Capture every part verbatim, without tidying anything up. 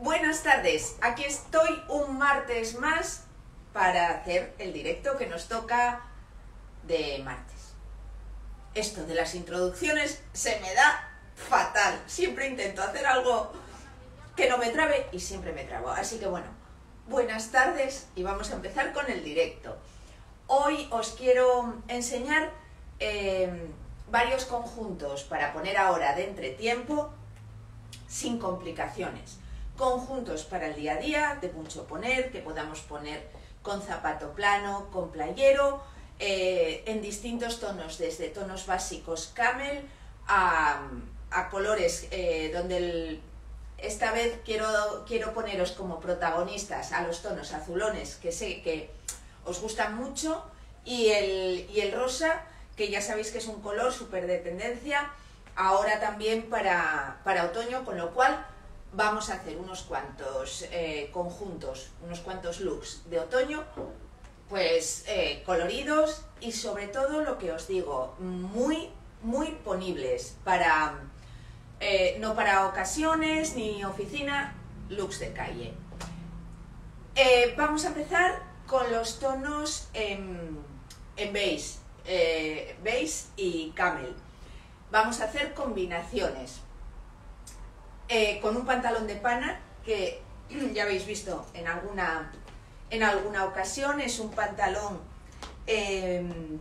Buenas tardes, aquí estoy un martes más para hacer el directo que nos toca de martes. Esto de las introducciones se me da fatal, siempre intento hacer algo que no me trabe y siempre me trabo, así que bueno, buenas tardes y vamos a empezar con el directo. Hoy os quiero enseñar eh, varios conjuntos para poner ahora de entretiempo sin complicaciones. Conjuntos para el día a día, de mucho poner, que podamos poner con zapato plano, con playero, eh, en distintos tonos, desde tonos básicos camel a, a colores eh, donde el, esta vez quiero, quiero poneros como protagonistas a los tonos azulones, que sé que os gustan mucho, y el, y el rosa, que ya sabéis que es un color súper de tendencia, ahora también para, para otoño, con lo cual vamos a hacer unos cuantos eh, conjuntos, unos cuantos looks de otoño, pues eh, coloridos y sobre todo lo que os digo, muy, muy ponibles, para, eh, no para ocasiones ni oficina, looks de calle. Eh, vamos a empezar con los tonos en, en beige, eh, beige y camel. Vamos a hacer combinaciones. Eh, con un pantalón de pana que ya habéis visto en alguna, en alguna ocasión, es un pantalón, eh,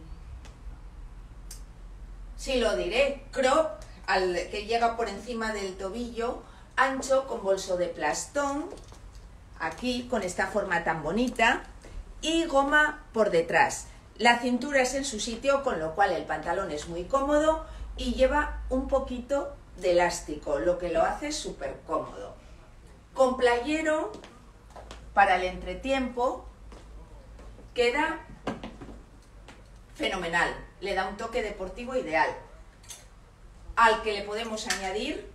sí lo diré, crop, al, que llega por encima del tobillo, ancho, con bolso de plastón, aquí con esta forma tan bonita, y goma por detrás. La cintura es en su sitio, con lo cual el pantalón es muy cómodo y lleva un poquito de elástico, lo que lo hace súper cómodo. Con playero, para el entretiempo, queda fenomenal, le da un toque deportivo ideal, al que le podemos añadir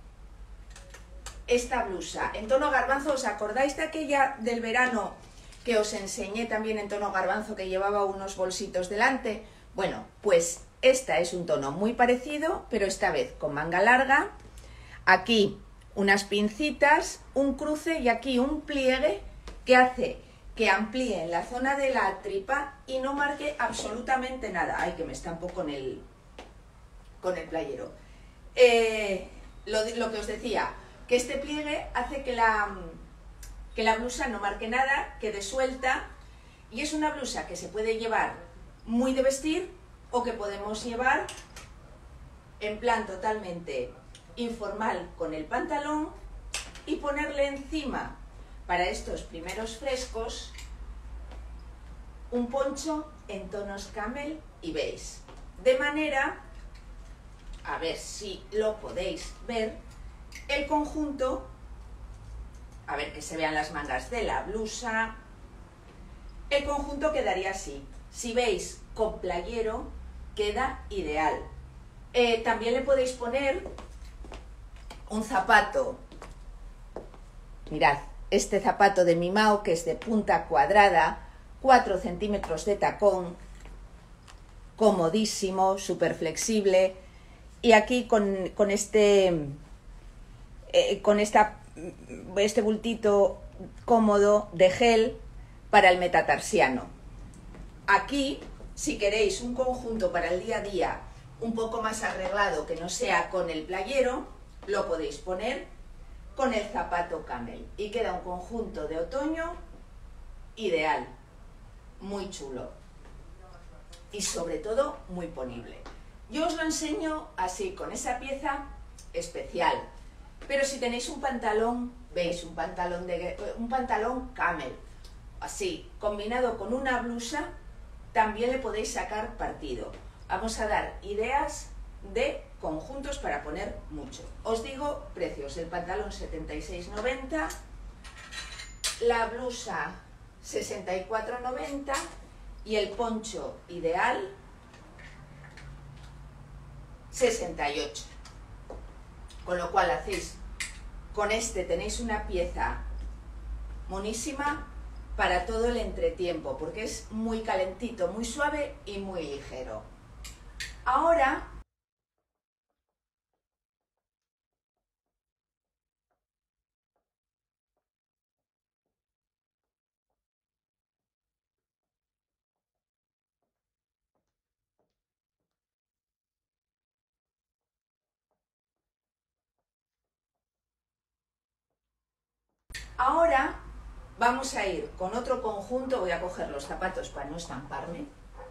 esta blusa en tono garbanzo. ¿Os acordáis de aquella del verano que os enseñé también en tono garbanzo, que llevaba unos bolsitos delante? Bueno, pues esta es un tono muy parecido, pero esta vez con manga larga, aquí unas pincitas, un cruce y aquí un pliegue que hace que amplíe en la zona de la tripa y no marque absolutamente nada. Ay, que me estampo con el, con el playero. Eh, lo, lo que os decía, que este pliegue hace que la, que la blusa no marque nada, quede suelta, y es una blusa que se puede llevar muy de vestir, o que podemos llevar en plan totalmente informal con el pantalón y ponerle encima, para estos primeros frescos, un poncho en tonos camel y beige. De manera, a ver si lo podéis ver, el conjunto, a ver que se vean las mangas de la blusa, el conjunto quedaría así. Si veis con playero, queda ideal. Eh, también le podéis poner un zapato, mirad, este zapato de Mimao, que es de punta cuadrada, cuatro centímetros de tacón, comodísimo, súper flexible, y aquí con, con este eh, con esta, este bultito cómodo de gel para el metatarsiano. Aquí, si queréis un conjunto para el día a día un poco más arreglado, que no sea con el playero, lo podéis poner con el zapato camel y queda un conjunto de otoño ideal, muy chulo y sobre todo muy ponible. Yo os lo enseño así, con esa pieza especial, pero si tenéis un pantalón, veis, un pantalón, de, un pantalón camel, así, combinado con una blusa, también le podéis sacar partido. Vamos a dar ideas de conjuntos para poner mucho. Os digo precios: el pantalón setenta y seis noventa, la blusa sesenta y cuatro noventa y el poncho ideal sesenta y ocho. Con lo cual hacéis, con este tenéis una pieza monísima para todo el entretiempo, porque es muy calentito, muy suave y muy ligero. Ahora Ahora vamos a ir con otro conjunto, voy a coger los zapatos para no estamparme,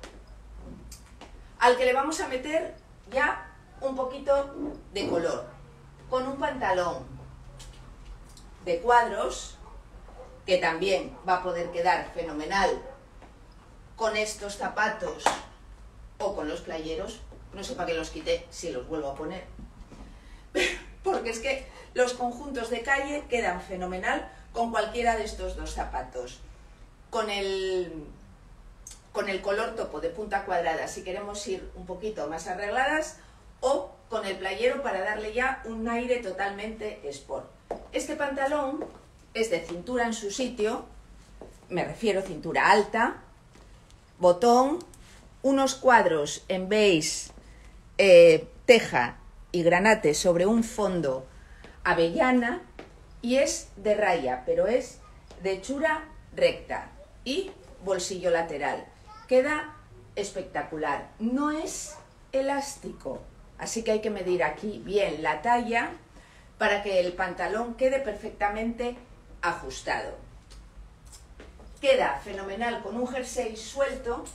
al que le vamos a meter ya un poquito de color, con un pantalón de cuadros, que también va a poder quedar fenomenal con estos zapatos o con los playeros. No sé para qué los quité, si los vuelvo a poner, porque es que los conjuntos de calle quedan fenomenal con cualquiera de estos dos zapatos. Con el, con el color topo de punta cuadrada, si queremos ir un poquito más arregladas, o con el playero para darle ya un aire totalmente sport. Este pantalón es de cintura en su sitio, me refiero a cintura alta, botón, unos cuadros en beige, eh, teja y granate sobre un fondo avellana, y es de raya, pero es de hechura recta y bolsillo lateral. Queda espectacular. No es elástico, así que hay que medir aquí bien la talla para que el pantalón quede perfectamente ajustado. Queda fenomenal con un jersey suelto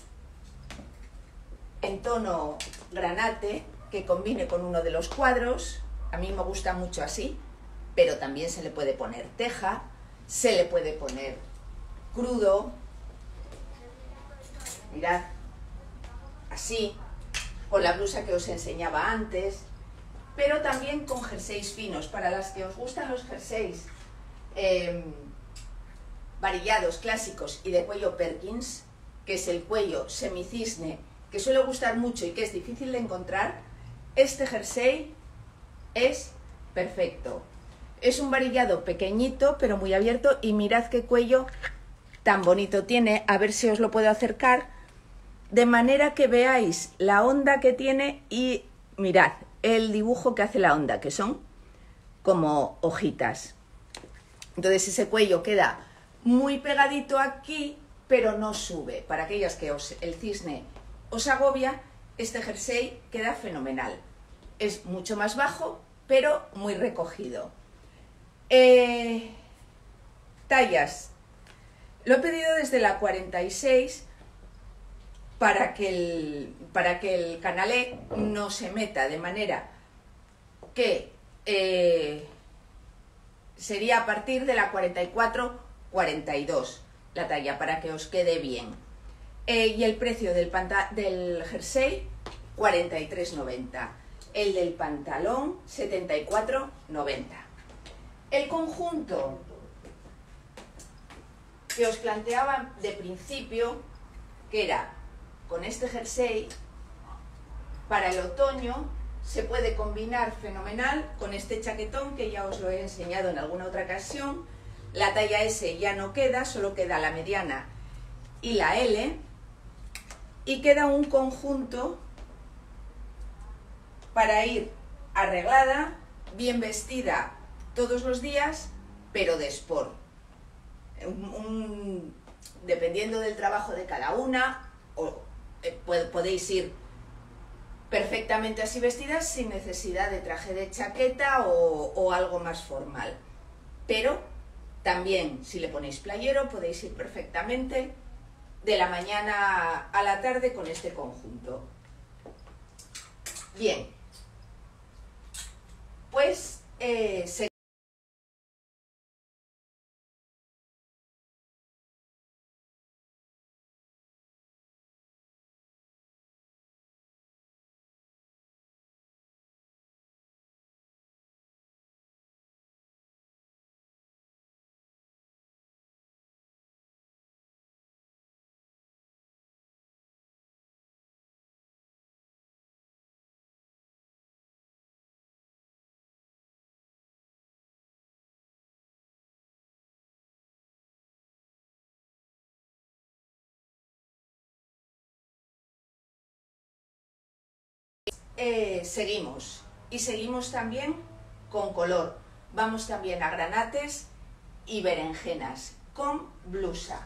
en tono granate que combine con uno de los cuadros. A mí me gusta mucho así, pero también se le puede poner teja, se le puede poner crudo, mirad, así, con la blusa que os enseñaba antes, pero también con jerseys finos. Para las que os gustan los jerseys eh, varillados, clásicos y de cuello Perkins, que es el cuello semicisne, que suele gustar mucho y que es difícil de encontrar, este jersey es perfecto. Es un varillado pequeñito pero muy abierto, y mirad qué cuello tan bonito tiene. A ver si os lo puedo acercar, de manera que veáis la onda que tiene, y mirad el dibujo que hace la onda, que son como hojitas. Entonces ese cuello queda muy pegadito aquí, pero no sube. Para aquellas que os, el cisne os agobia, este jersey queda fenomenal. Es mucho más bajo, pero muy recogido. Eh, tallas. Lo he pedido desde la cuarenta y seis para que el, para que el canalé no se meta, de manera que eh, sería a partir de la cuarenta y cuatro cuarenta y dos la talla, para que os quede bien. Eh, y el precio del, del jersey, cuarenta y tres noventa. El del pantalón, setenta y cuatro noventa. El conjunto que os planteaba de principio, que era con este jersey, para el otoño se puede combinar fenomenal con este chaquetón que ya os lo he enseñado en alguna otra ocasión. La talla ese ya no queda, solo queda la mediana y la L, y queda un conjunto para ir arreglada, bien vestida todos los días, pero de sport. Un, un, dependiendo del trabajo de cada una, o, eh, podéis ir perfectamente así vestidas sin necesidad de traje de chaqueta o, o algo más formal. Pero también, si le ponéis playero, podéis ir perfectamente de la mañana a la tarde con este conjunto. Bien, pues eh, se Eh, seguimos, y seguimos también con color. Vamos también a granates y berenjenas con blusa.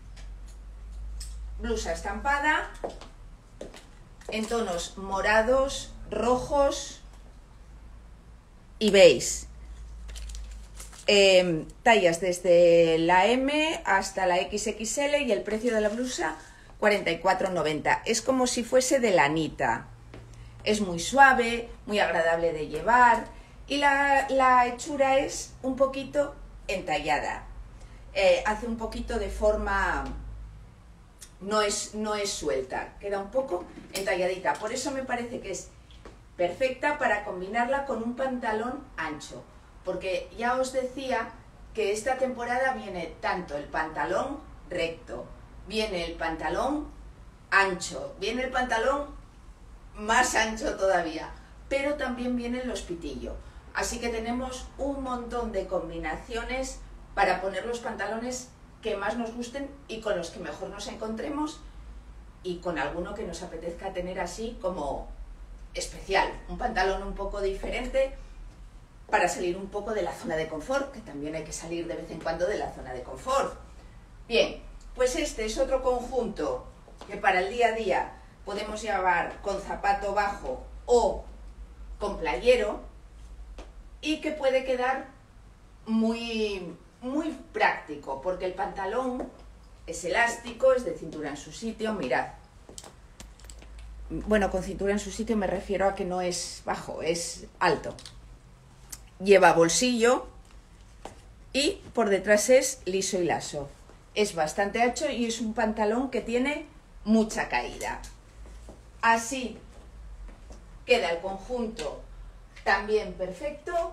Blusa estampada en tonos morados, rojos y beige. eh, tallas desde la M hasta la equis equis ele y el precio de la blusa cuarenta y cuatro noventa. Es como si fuese de lanita. Es muy suave, muy agradable de llevar y la, la hechura es un poquito entallada. Eh, hace un poquito de forma... No es, no es suelta, queda un poco entalladita. Por eso me parece que es perfecta para combinarla con un pantalón ancho. Porque ya os decía que esta temporada viene tanto el pantalón recto, viene el pantalón ancho, viene el pantalón más ancho todavía, pero también vienen los pitillos. Así que tenemos un montón de combinaciones para poner los pantalones que más nos gusten y con los que mejor nos encontremos y con alguno que nos apetezca tener así como especial, un pantalón un poco diferente para salir un poco de la zona de confort, que también hay que salir de vez en cuando de la zona de confort. Bien, pues este es otro conjunto que para el día a día podemos llevar con zapato bajo o con playero y que puede quedar muy, muy práctico, porque el pantalón es elástico, es de cintura en su sitio, mirad. Bueno, con cintura en su sitio me refiero a que no es bajo, es alto. Lleva bolsillo y por detrás es liso y laso. Es bastante ancho y es un pantalón que tiene mucha caída. Así queda el conjunto también perfecto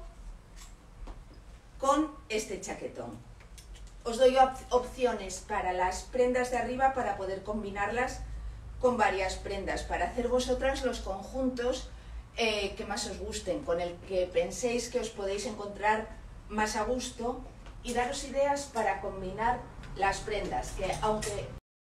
con este chaquetón. Os doy op opciones para las prendas de arriba para poder combinarlas con varias prendas, para hacer vosotras los conjuntos eh, que más os gusten, con el que penséis que os podéis encontrar más a gusto y daros ideas para combinar las prendas, que aunque...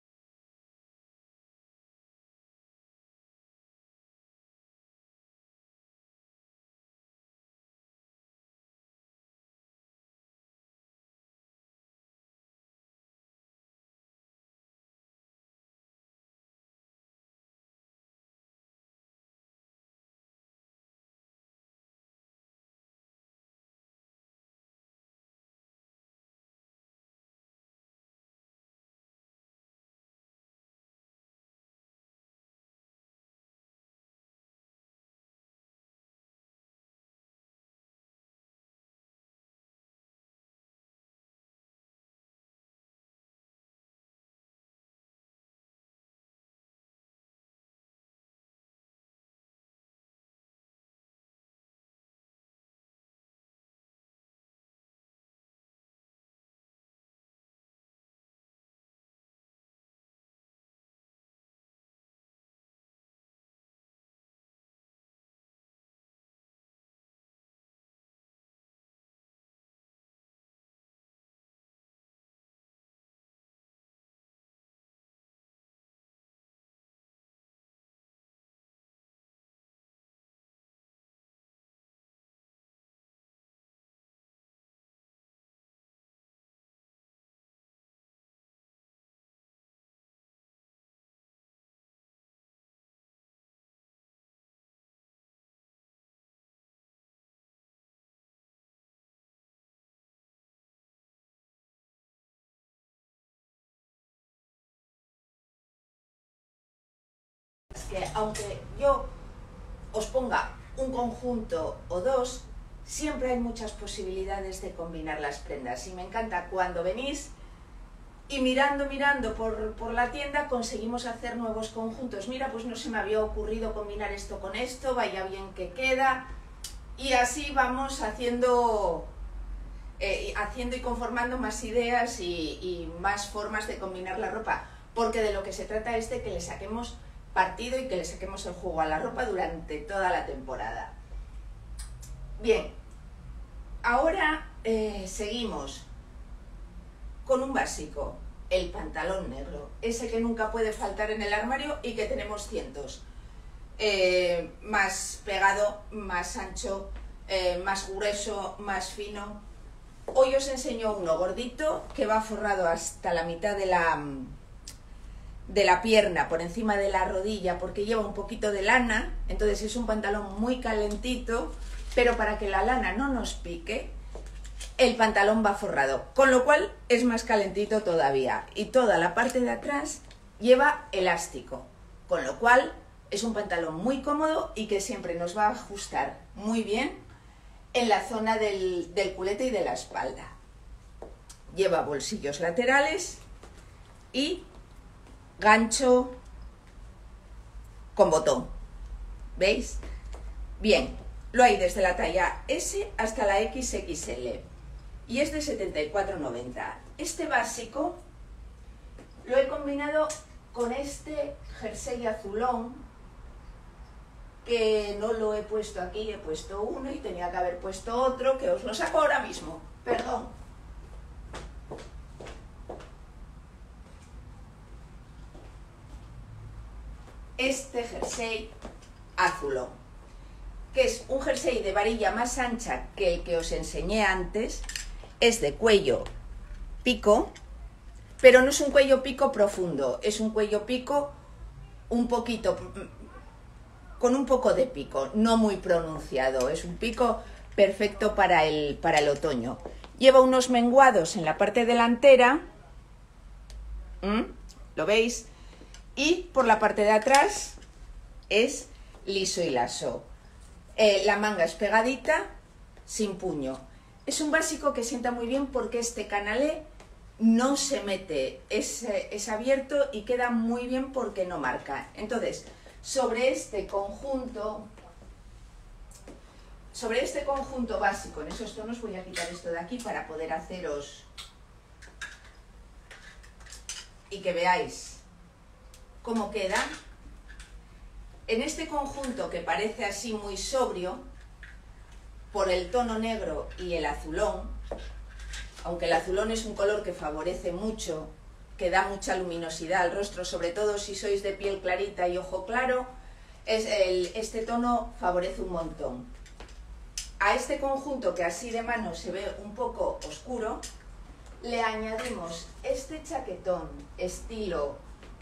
que aunque yo os ponga un conjunto o dos, siempre hay muchas posibilidades de combinar las prendas y me encanta cuando venís y mirando, mirando por, por la tienda conseguimos hacer nuevos conjuntos. Mira, pues no se me había ocurrido combinar esto con esto, vaya bien que queda, y así vamos haciendo, eh, haciendo y conformando más ideas y, y más formas de combinar la ropa, porque de lo que se trata es de que le saquemos partido y que le saquemos el jugo a la ropa durante toda la temporada. Bien, ahora eh, seguimos con un básico, el pantalón negro, ese que nunca puede faltar en el armario y que tenemos cientos. Eh, más pegado, más ancho, eh, más grueso, más fino. Hoy os enseño uno gordito que va forrado hasta la mitad de la... de la pierna, por encima de la rodilla, porque lleva un poquito de lana, entonces es un pantalón muy calentito, pero para que la lana no nos pique, el pantalón va forrado, con lo cual es más calentito todavía. Y toda la parte de atrás lleva elástico, con lo cual es un pantalón muy cómodo y que siempre nos va a ajustar muy bien en la zona del, del culete y de la espalda. Lleva bolsillos laterales y gancho con botón. ¿Veis? Bien, lo hay desde la talla ese hasta la equis equis ele y es de setenta y cuatro noventa. Este básico lo he combinado con este jersey azulón, que no lo he puesto aquí, he puesto uno y tenía que haber puesto otro, que os lo saco ahora mismo, perdón. Este jersey azulón, que es un jersey de varilla más ancha que el que os enseñé antes, es de cuello pico, pero no es un cuello pico profundo, es un cuello pico un poquito, con un poco de pico, no muy pronunciado, es un pico perfecto para el, para el otoño. Lleva unos menguados en la parte delantera, ¿Mm? ¿Lo veis? Y por la parte de atrás es liso y laso. Eh, la manga es pegadita, sin puño. Es un básico que sienta muy bien porque este canalé no se mete, es, es abierto y queda muy bien porque no marca. Entonces, sobre este conjunto, sobre este conjunto básico, en esos tonos, voy a quitar esto de aquí para poder haceros y que veáis cómo queda. En este conjunto que parece así muy sobrio, por el tono negro y el azulón, aunque el azulón es un color que favorece mucho, que da mucha luminosidad al rostro, sobre todo si sois de piel clarita y ojo claro, es el, este tono favorece un montón. A este conjunto, que así de mano se ve un poco oscuro, le añadimos este chaquetón estilo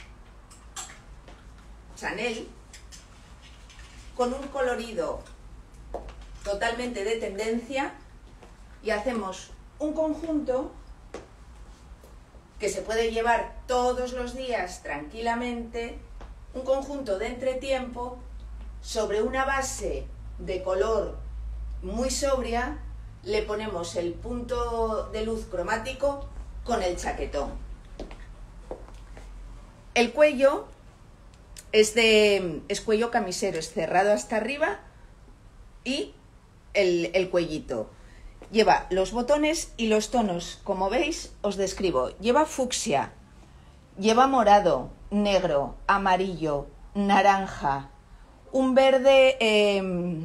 Chanel, con un colorido totalmente de tendencia, y hacemos un conjunto que se puede llevar todos los días tranquilamente, un conjunto de entretiempo sobre una base de color muy sobria. Le ponemos el punto de luz cromático con el chaquetón. El cuello es de es cuello camisero, es cerrado hasta arriba y el, el cuellito. Lleva los botones y los tonos, como veis, os describo. Lleva fucsia, lleva morado, negro, amarillo, naranja, un verde, eh,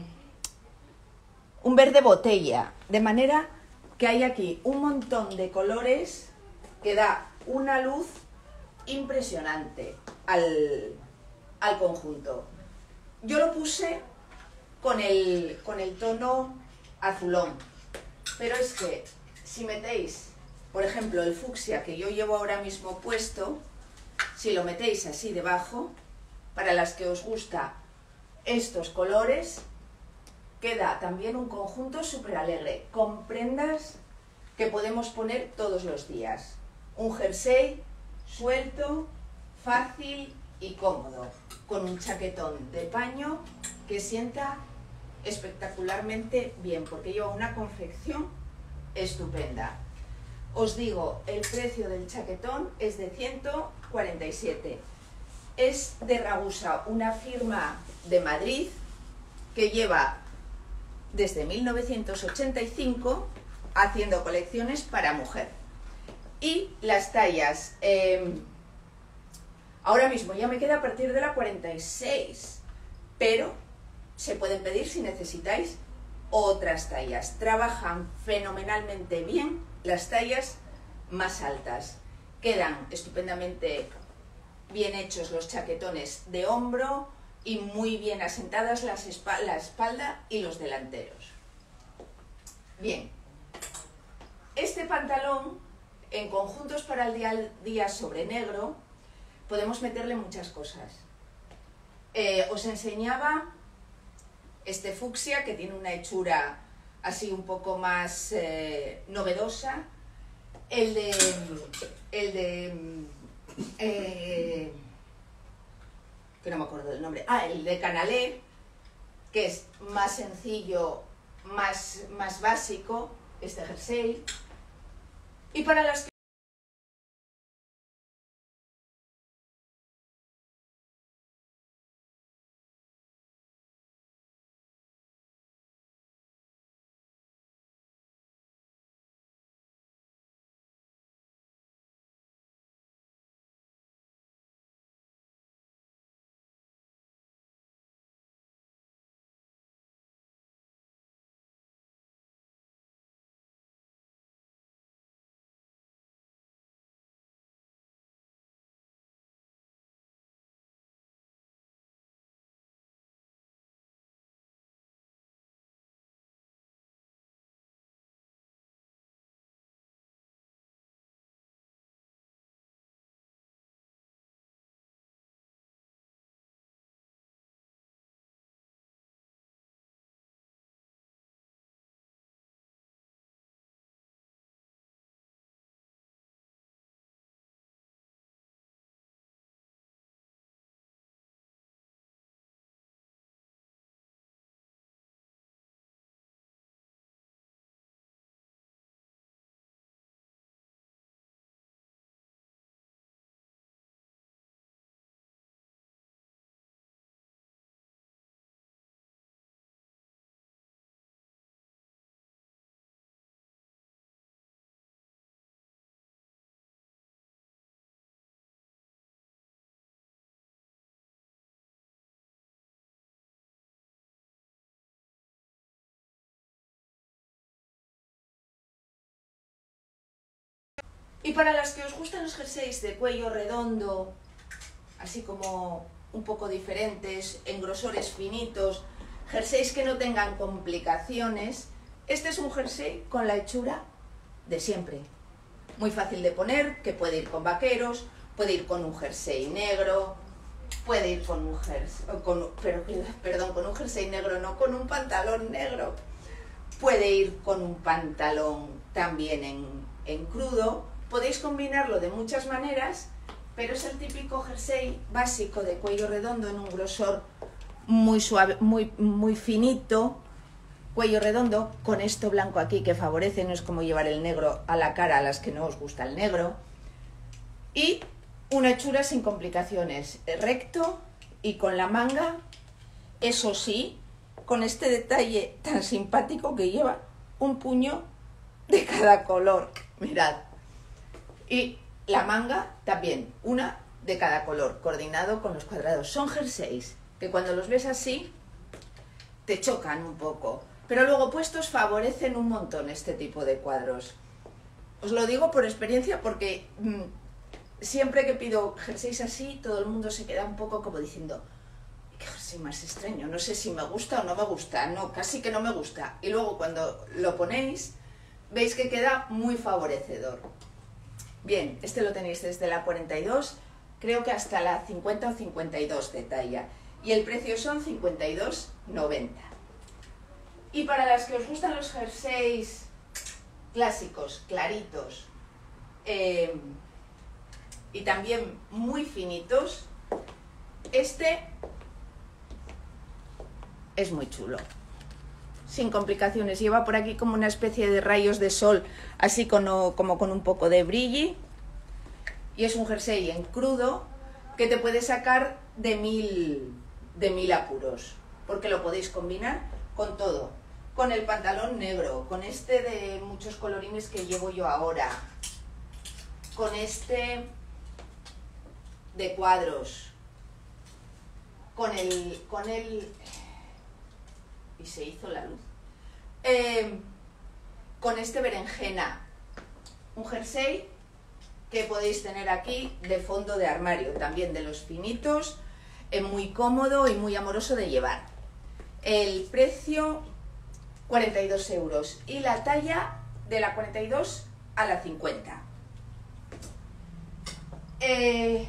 un verde botella, de manera que hay aquí un montón de colores que da una luz impresionante al, al conjunto. Yo lo puse con el, con el tono azulón, pero es que si metéis, por ejemplo, el fucsia que yo llevo ahora mismo puesto, si lo metéis así debajo, para las que os gusta estos colores, queda también un conjunto súper alegre, con prendas que podemos poner todos los días. Un jersey suelto, fácil y cómodo, con un chaquetón de paño que sienta espectacularmente bien, porque lleva una confección estupenda. Os digo, el precio del chaquetón es de ciento cuarenta y siete. Es de Ragusa, una firma de Madrid que lleva desde mil novecientos ochenta y cinco haciendo colecciones para mujer. Y las tallas, eh, ahora mismo ya me queda a partir de la cuarenta y seis, pero se pueden pedir si necesitáis otras tallas. Trabajan fenomenalmente bien las tallas más altas. Quedan estupendamente bien hechos los chaquetones de hombro y muy bien asentadas las espa- la espalda y los delanteros. Bien, este pantalón en conjuntos para el día a día sobre negro podemos meterle muchas cosas. Eh, os enseñaba este fucsia que tiene una hechura así un poco más eh, novedosa. El de... El de... Eh, que no me acuerdo del nombre. Ah, el de Canalé, que es más sencillo, más, más básico, este jersey. Y para las que Y para las que os gustan los jerseys de cuello redondo, así como un poco diferentes, en grosores finitos, jerseys que no tengan complicaciones, este es un jersey con la hechura de siempre. Muy fácil de poner, que puede ir con vaqueros, puede ir con un jersey negro, puede ir con un jersey, con, pero, perdón, con un jersey negro, no con un pantalón negro. Puede ir con un pantalón también en, en crudo. Podéis combinarlo de muchas maneras, pero es el típico jersey básico de cuello redondo en un grosor muy suave, muy, muy finito, cuello redondo, con esto blanco aquí que favorece, no es como llevar el negro a la cara a las que no os gusta el negro. Y una hechura sin complicaciones, recto y con la manga, eso sí, con este detalle tan simpático que lleva un puño de cada color, mirad. Y la manga también, una de cada color, coordinado con los cuadrados. Son jerseys que cuando los ves así te chocan un poco, pero luego puestos favorecen un montón este tipo de cuadros. Os lo digo por experiencia porque mmm, siempre que pido jerseys así, todo el mundo se queda un poco como diciendo: qué jersey más extraño, no sé si me gusta o no me gusta, no, casi que no me gusta. Y luego cuando lo ponéis, veis que queda muy favorecedor. Bien, este lo tenéis desde la cuarenta y dos, creo que hasta la cincuenta o cincuenta y dos de talla. Y el precio son cincuenta y dos noventa. Y para las que os gustan los jerseys clásicos, claritos, eh, y también muy finitos, este es muy chulo. Sin complicaciones, lleva por aquí como una especie de rayos de sol, así como, como con un poco de brilli, y es un jersey en crudo que te puede sacar de mil, de mil apuros, porque lo podéis combinar con todo, con el pantalón negro, con este de muchos colorines que llevo yo ahora, con este de cuadros, con el, con el y se hizo la luz, eh, con este berenjena, un jersey que podéis tener aquí de fondo de armario, también de los finitos, eh, muy cómodo y muy amoroso de llevar. El precio cuarenta y dos euros y la talla de la cuarenta y dos a la cincuenta. Eh,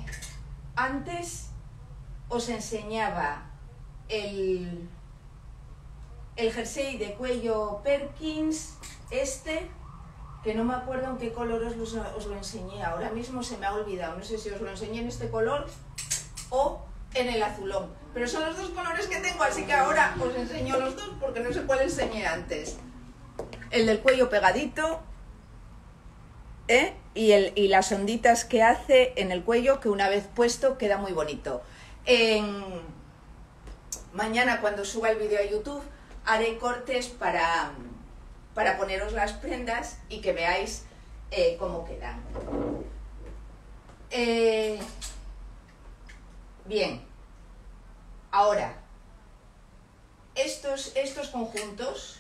antes os enseñaba el el jersey de cuello Perkins, este, que no me acuerdo en qué color os lo, os lo enseñé, ahora mismo se me ha olvidado, no sé si os lo enseñé en este color o en el azulón, pero son los dos colores que tengo, así que ahora os enseño los dos porque no sé cuál enseñé antes. El del cuello pegadito, ¿eh? y, el, y las onditas que hace en el cuello, que una vez puesto queda muy bonito. En... Mañana, cuando suba el vídeo a YouTube, haré cortes para, para poneros las prendas y que veáis eh, cómo quedan. Eh, bien, ahora, estos, estos conjuntos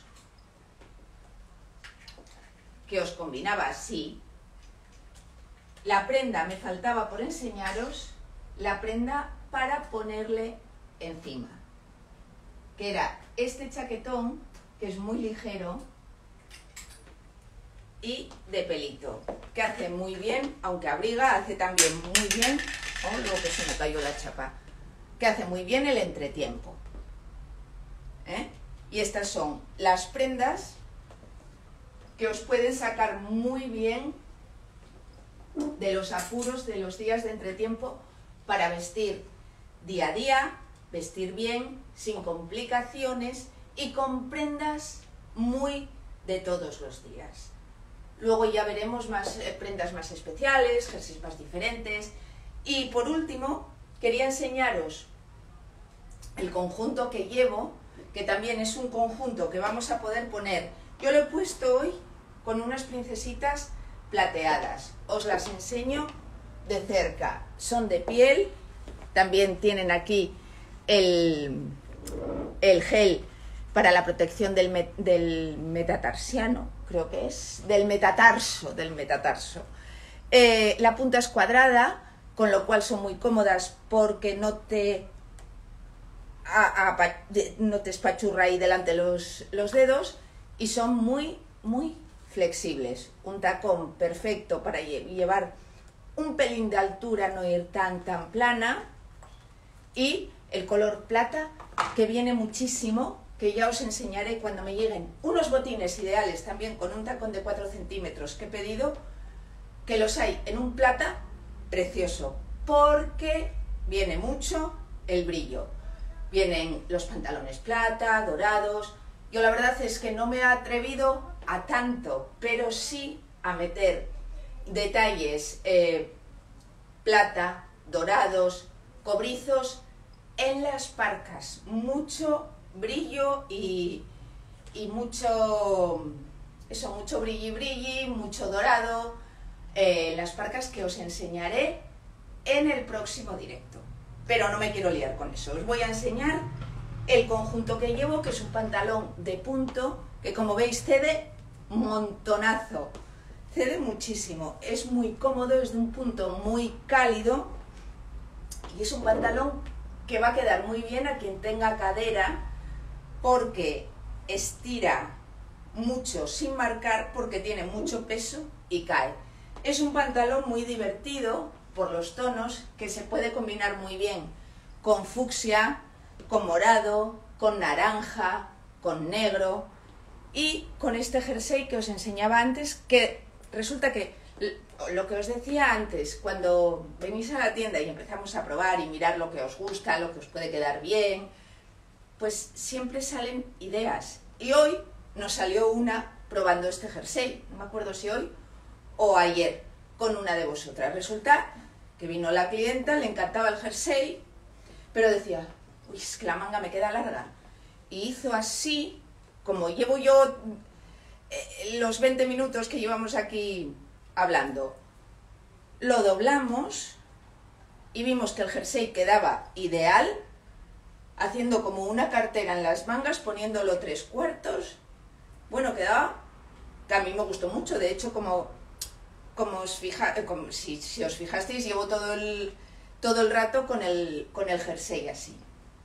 que os combinaba así, la prenda me faltaba por enseñaros, la prenda para ponerle encima, que era este chaquetón, que es muy ligero y de pelito, que hace muy bien, aunque abriga, hace también muy bien, oh, luego que se me cayó la chapa, que hace muy bien el entretiempo, ¿eh? Y estas son las prendas que os pueden sacar muy bien de los apuros de los días de entretiempo para vestir día a día, vestir bien, sin complicaciones y con prendas muy de todos los días. Luego ya veremos más eh, prendas más especiales, jerseys más diferentes. Y por último, quería enseñaros el conjunto que llevo, que también es un conjunto que vamos a poder poner. Yo lo he puesto hoy con unas princesitas plateadas. Os las enseño de cerca. Son de piel, también tienen aquí el, el gel para la protección del, met, del metatarsiano, creo que es, del metatarso, del metatarso. Eh, la punta es cuadrada, con lo cual son muy cómodas porque no te, a, a, no te espachurra ahí delante los, los dedos, y son muy, muy flexibles. Un tacón perfecto para llevar un pelín de altura, no ir tan, tan plana, y el color plata, que viene muchísimo, que ya os enseñaré cuando me lleguen unos botines ideales también con un tacón de cuatro centímetros que he pedido, que los hay en un plata precioso, porque viene mucho el brillo. Vienen los pantalones plata, dorados. Yo la verdad es que no me he atrevido a tanto, pero sí a meter detalles eh, plata, dorados, cobrizos en las parcas, mucho brillo y, y mucho, eso, mucho brilli brilli, mucho dorado, eh, las parcas que os enseñaré en el próximo directo. Pero no me quiero liar con eso, os voy a enseñar el conjunto que llevo, que es un pantalón de punto, que como veis cede montonazo, cede muchísimo, es muy cómodo, es de un punto muy cálido y es un pantalón que va a quedar muy bien a quien tenga cadera, porque estira mucho sin marcar, porque tiene mucho peso y cae. Es un pantalón muy divertido por los tonos, que se puede combinar muy bien con fucsia, con morado, con naranja, con negro y con este jersey que os enseñaba antes, que resulta que lo que os decía antes, cuando venís a la tienda y empezamos a probar y mirar lo que os gusta, lo que os puede quedar bien, pues siempre salen ideas. Y hoy nos salió una probando este jersey, no me acuerdo si hoy o ayer, con una de vosotras. Resulta que vino la clienta, le encantaba el jersey, pero decía, uy, es que la manga me queda larga. Y hizo así, como llevo yo eh, los veinte minutos que llevamos aquí hablando. Lo doblamos y vimos que el jersey quedaba ideal, haciendo como una cartera en las mangas, poniéndolo tres cuartos. Bueno, quedaba, que a mí me gustó mucho. De hecho, como, como, os fija, como si, si os fijasteis, llevo todo el, todo el rato con el, con el jersey así.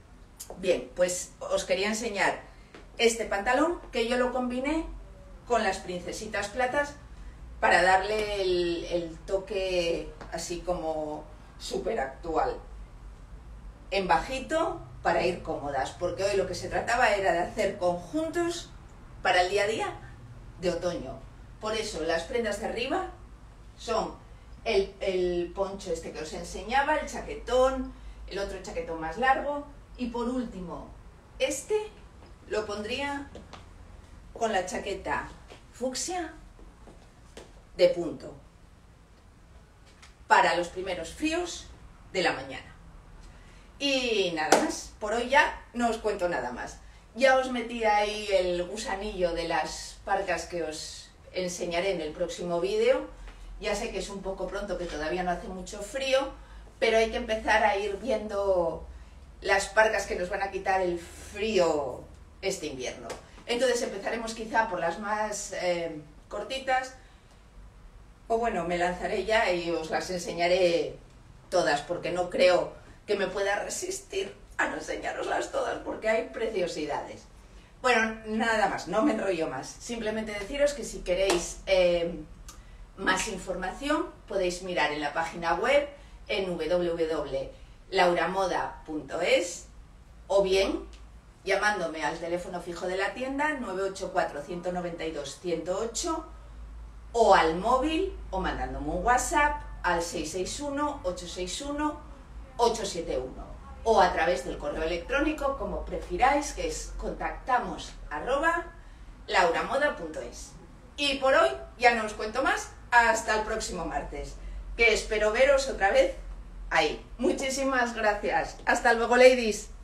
Bien, pues os quería enseñar este pantalón, que yo lo combiné con las princesitas platas para darle el, el toque así como súper actual. en bajito para ir cómodas, porque hoy lo que se trataba era de hacer conjuntos para el día a día de otoño. Por eso las prendas de arriba son el, el poncho este que os enseñaba, el chaquetón, el otro chaquetón más largo, y por último este lo pondría con la chaqueta fucsia de punto para los primeros fríos de la mañana. Y nada más, por hoy ya no os cuento nada más. Ya os metí ahí el gusanillo de las parcas que os enseñaré en el próximo vídeo. Ya sé que es un poco pronto, que todavía no hace mucho frío, pero hay que empezar a ir viendo las parcas que nos van a quitar el frío este invierno. Entonces empezaremos quizá por las más eh, cortitas, o bueno, me lanzaré ya y os las enseñaré todas, porque no creo que me pueda resistir a no enseñaroslas todas, porque hay preciosidades. Bueno, nada más, no me enrollo más. Simplemente deciros que si queréis eh, más información, podéis mirar en la página web en w w w punto lauramoda punto es, o bien llamándome al teléfono fijo de la tienda nueve ocho cuatro, uno nueve dos, uno cero ocho, o al móvil, o mandándome un WhatsApp al seis seis uno, ocho seis uno, ocho siete uno, o a través del correo electrónico, como prefiráis, que es contactamos arroba lauramoda punto es. Y por hoy ya no os cuento más, hasta el próximo martes, que espero veros otra vez ahí. Muchísimas gracias. Hasta luego, ladies.